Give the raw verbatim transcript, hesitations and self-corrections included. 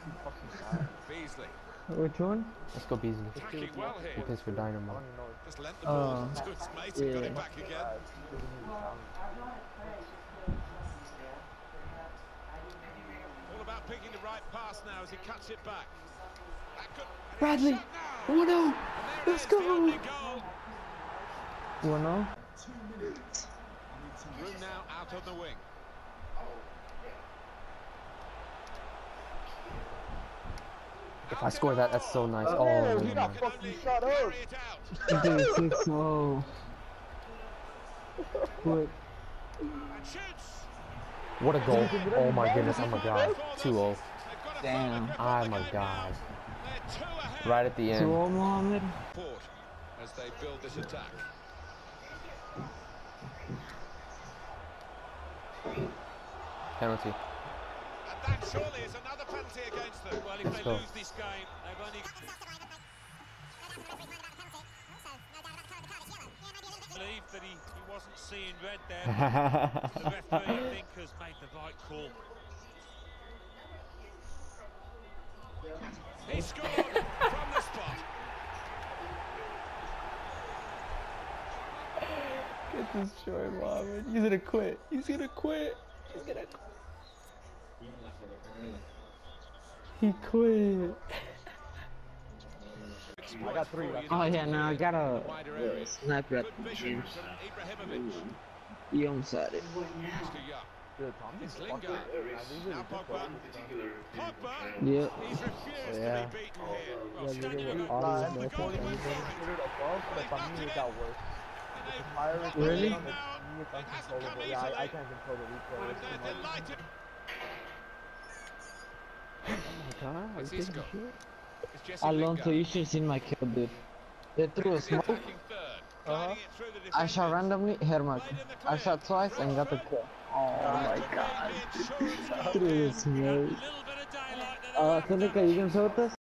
Beasley. Which one? Let's go Beasley. Tracking well He here. plays for Dynamo. Just lent the ball Oh, to his mate and got yeah. it back again. All about picking the right pass now as he cuts it back. That could, Bradley! Oh no! Let's go! Goal. You know? Room now out on the wing. If I score that, that's so nice. Oh, Oh, he got man. fucking shut up. Carry it out. Dude, six oh. Quick. And shoots. What a goal. Oh my goodness, oh my god. two oh. They've got a Damn. grip Oh on the my game god. now. They're two ahead. Right at the end. two oh, Mohammed. Port as they build this attack. Penalty. And that surely is another penalty against them. Well, if Let's they go. lose this game, they've only believe that he, he wasn't seeing red there. The referee, I think, has made the right call. he scored from the spot. Get this short, Mohammed. He's gonna quit. He's gonna quit. He's gonna quit. He quit. I got three. Oh yeah, no, I got a Wider uh, areas. sniper at Good the vision gym. from Ibrahimovic. He almost had it. Pass to Young. Dude, Thompson's It's fucking Lingard. good. Now Pogba. Pogba. Yeah. He's refused Yeah. to be beaten here. Well, Yeah, standing yeah, on yeah. the All ball, these the best goal players. went for it. Considered above, but They've for knocked me it it got in. worse. And they've Fire got rate the Really? lead on the now. T V, it's It hasn't come uncontrollable. Yeah, I, I easily. can't control the replay. And It's too they're much. delighted. God, It's he's Isco. taking shit. It's Jesse Alonso, Lingard. you should see my kill, dude. They threw a He's the smoke. attacking third. Guiding it through the I shot defenders. randomly. Here, Mark. Played in the I clear. shot twice and got the kill. Oh my Could be god. the insurance goal Threw a here. smoke. A little bit of daylight there. Uh, Seneca, you can show this?